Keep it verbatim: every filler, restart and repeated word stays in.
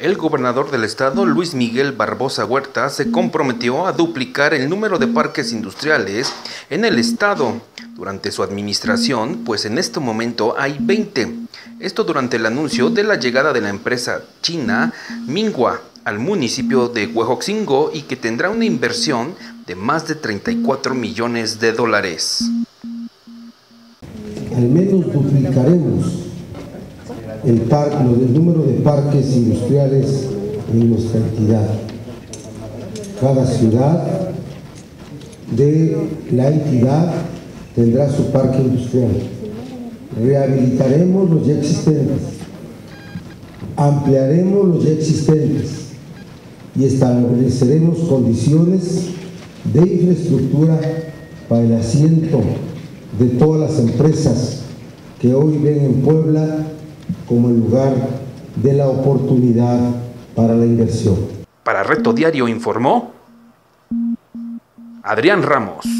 El gobernador del estado, Luis Miguel Barbosa Huerta, se comprometió a duplicar el número de parques industriales en el estado durante su administración, pues en este momento hay veinte. Esto durante el anuncio de la llegada de la empresa china Minghua al municipio de Huejotzingo y que tendrá una inversión de más de treinta y cuatro millones de dólares. Al menos duplicaremos el, par, el número de parques industriales en nuestra entidad. Cada ciudad de la entidad tendrá su parque industrial. Rehabilitaremos los ya existentes, ampliaremos los ya existentes y estableceremos condiciones de infraestructura para el asiento de todas las empresas que hoy ven en Puebla como el lugar de la oportunidad para la inversión. Para Reto Diario informó Adrián Ramos.